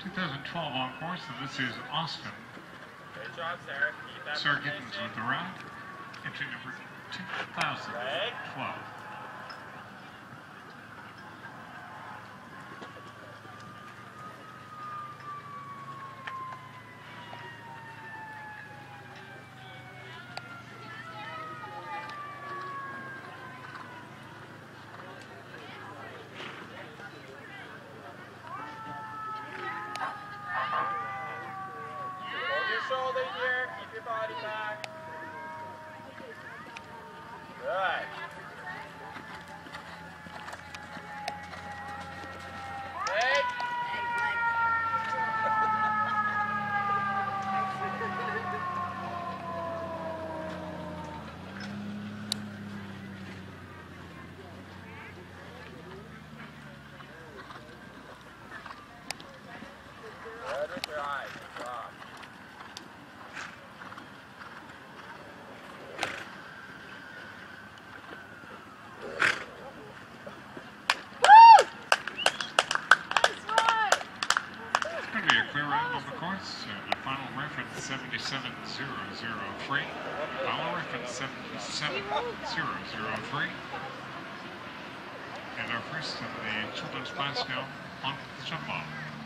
2012 on course, and this is Austin. Great job, Sarah. Keep that Sarah Gittens with the round. Entry number 2012. Shoulder here, keep your body back. Good. Hey. Good with your eyes. Good job. Clear round on the course, and the final reference 77003. Final reference 77003. And our first of the children's class now on the jump ball.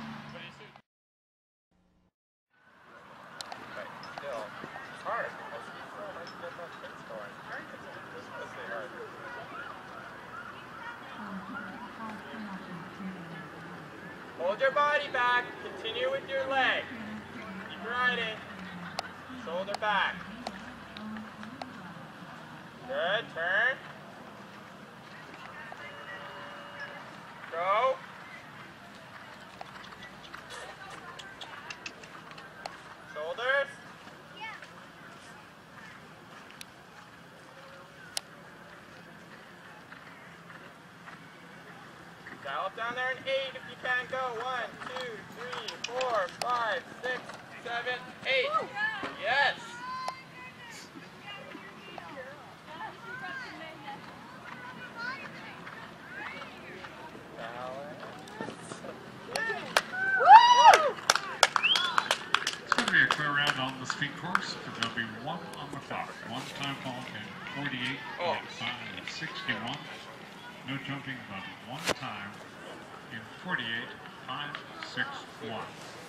Still, it's hard. Hold your body back. Continue with your leg. Keep riding. Shoulder back. Good. Turn. Go. Shoulders. Gallop down there in 8 if you can. Go. 1, 2, 3, 4, 5, 6, 7, 8. Yes. It's going to be a clear round on the speed course, but there'll be one on the clock. One time call in 48.561. No jumping, but one time in 48.561.